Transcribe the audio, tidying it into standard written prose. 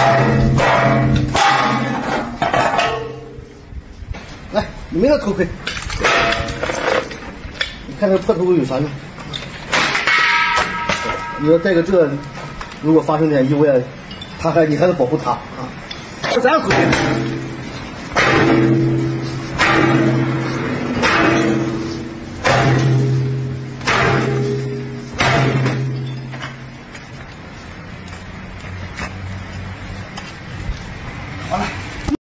来，你没有头盔，你看这破头盔有啥用？你要戴个这，如果发生点意外，你还得保护他啊。咱头盔。